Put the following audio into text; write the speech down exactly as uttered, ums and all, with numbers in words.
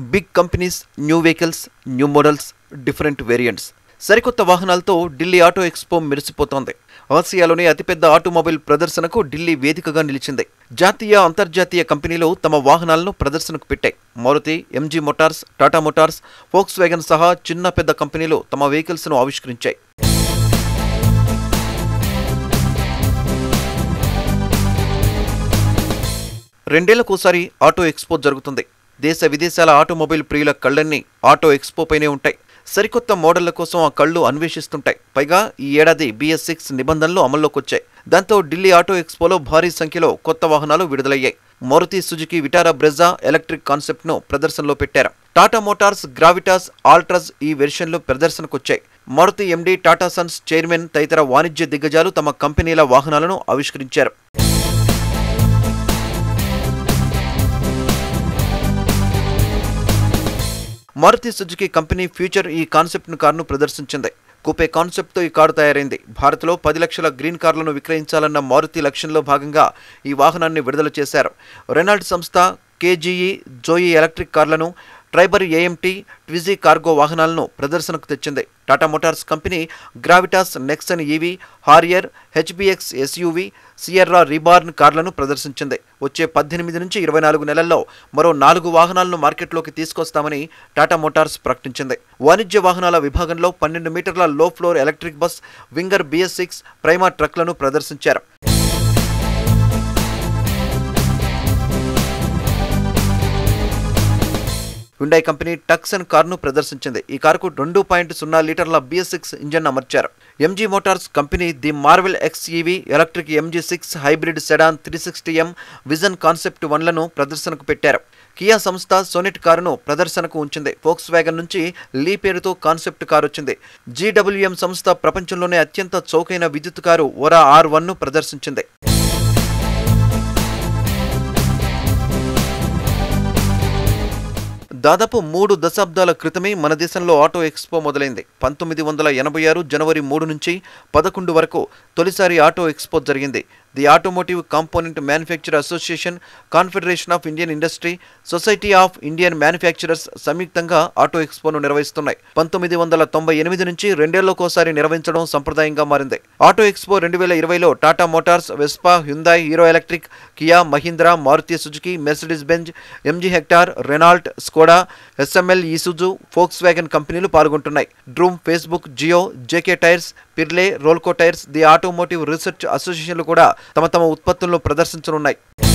Big companies, new vehicles, new models, different variants. సరికొత్త వాహనాలతో Delhi auto expo మెరిసిపోతోంది. ఆసియాలోని అతిపెద్ద ఆటోమొబైల్ ప్రదర్శనకు ఢిల్లీ వేదికగా నిలిచింది. జాతీయ, అంతర్జాతీయ కంపెనీలు తమ వాహనాలను ప్రదర్శనకు పెట్టాయి. Maruti, MG Motors, Tata Motors, Volkswagen సహా చిన్న పెద్ద కంపెనీలు తమ వెహికల్స్ను ఆవిష్కరించాయి. రెండేళ్లకోసారి ఆటో ఎక్స్పో జరుగుతుంది. దేశ విదేశాల ఆటోమొబైల్ ప్రియుల కళ్లన్నీ ఆటో ఎక్స్పోపైనే ఉంటాయి. సరికొత్త మోడళ్ల కోసం ఆ కళ్లు అన్వేషిస్తుంటాయి. పైగా ఈ ఏడాది బిఎస్ సిక్స్ నిబంధనలు అమల్లోకి వచ్చాయి. దాంతో ఢిల్లీ ఆటో ఎక్స్పోలో భారీ సంఖ్యలో కొత్త వాహనాలు విడుదలయ్యాయి. Maruti Suzuki Vitara Brezza electric కాన్సెప్ట్ను ప్రదర్శనలో పెట్టారు. టాటా మోటార్స్ గ్రావిటాస్, ఆల్ట్రాస్ ఈ వెర్షన్లు ప్రదర్శనకొచ్చాయి. Maruti MD, Tata Sons chairman తదితర వాణిజ్య దిగ్గజాలు తమ కంపెనీల వాహనాలను ఆవిష్కరించారు. Maruti Suzuki company future E concept కారును ప్రదర్శించింది. కూపే కాన్సెప్ట్తో ఈ కారు తయారైంది. భారత్లో పది లక్షల గ్రీన్ కార్లను విక్రయించాలన్న మారుతి లక్ష్యంలో భాగంగా ఈ వాహనాన్ని విడుదల చేశారు. రెనాల్ట్ సంస్థ కేజీఈ, జోయి ఎలక్ట్రిక్ కార్లను, ట్రైబర్ ఏఎంటీ, ట్విజీ కార్గో వాహనాలను ప్రదర్శనకు తెచ్చింది. Tata Motors company Gravitas, Nexon EV, Harrier, HBX SUV, Sierra reborn కార్లను ప్రదర్శించింది. వచ్చే పద్దెనిమిది నుంచి ఇరవై నాలుగు నెలల్లో మరో నాలుగు వాహనాలను మార్కెట్లోకి తీసుకొస్తామని టాటా మోటార్స్ ప్రకటించింది. వాణిజ్య వాహనాల విభాగంలో పన్నెండు మీటర్ల low floor electric bus, Winger BS six, Prima ట్రక్లను ప్రదర్శించారు. హ్యుండాయ్ కంపెనీ టక్సన్ కారును ప్రదర్శించింది. ఈ కారుకు రెండు పాయింట్ సున్నా లీటర్ల బిఎస్ సిక్స్ ఇంజన్ అమర్చారు. MG Motors company the Marvel X EV, electric MG six, hybrid sedan three sixty M, Vision concept వన్లను ప్రదర్శనకు పెట్టారు. కియా సంస్థ సోనెట్ కారును ప్రదర్శనకు ఉంచింది. ఫోక్స్ వ్యాగన్ నుంచి లీ పేరుతో కాన్సెప్ట్ కారు వచ్చింది. జీడబ్ల్యూఎం సంస్థ ప్రపంచంలోనే అత్యంత చౌకైన విద్యుత్ కారు ఓరా ఆర్ వన్ ను ప్రదర్శించింది. దాదాపు మూడు దశాబ్దాల క్రితమే మన దేశంలో ఆటో ఎక్స్పో మొదలైంది. పంతొమ్మిది వందల ఎనభై ఆరు జనవరి మూడు నుంచి పదకొండు వరకు తొలిసారి ఆటో ఎక్స్పో జరిగింది. The automotive component manufacture association, Confederation of Indian Industry, Society of Indian Manufacturers సంయుక్తంగా ఆటో ఎక్స్పోను నిర్వహిస్తున్నాయి. పంతొమ్మిది వందల తొంభై ఎనిమిది నుంచి రెండేళ్లకోసారి నిర్వహించడం సంప్రదాయంగా మారింది. ఆటో ఎక్స్పో రెండు వేల ఇరవైలో Tata Motors, Vespa, Hyundai, Hero Electric, Kia, Mahindra, Maruti Suzuki, Mercedes Benz, MG Hector, Renault, Skoda, SML, Isuzu, Volkswagen కంపెనీలు పాల్గొంటున్నాయి. Droom, Facebook, Jio, JK Tyres, Pirelli, Ralco tyres, the automotive research అసోసియేషన్లు కూడా తమ తమ ఉత్పత్తులను ప్రదర్శించనున్నాయి.